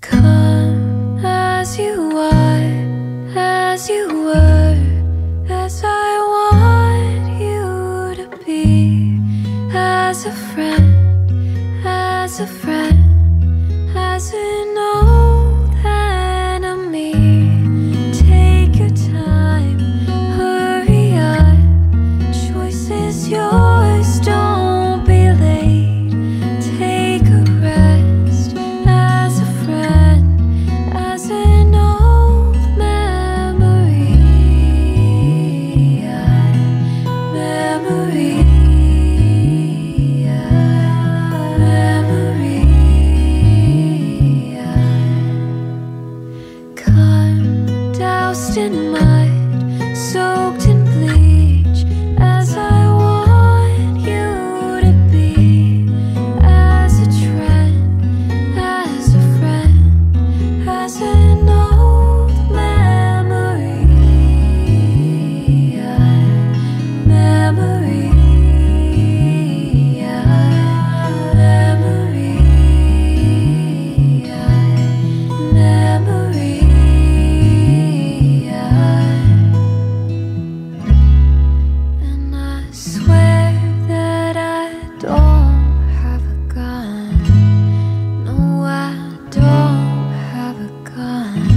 Come as you are, as you were, as I want you to be, as a friend, as a friend, as an old enemy. Take your time, hurry up, choice is yours, don't be late. Take a rest, as a friend, as an old memory. Memory. Come doused in mud, soaked in bleach, as I want you to be, as a trend, as a friend, as an old memory. Memory. And I swear that I don't have a gun. No, I don't have a gun.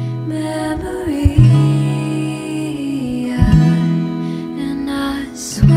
Memory, and I swear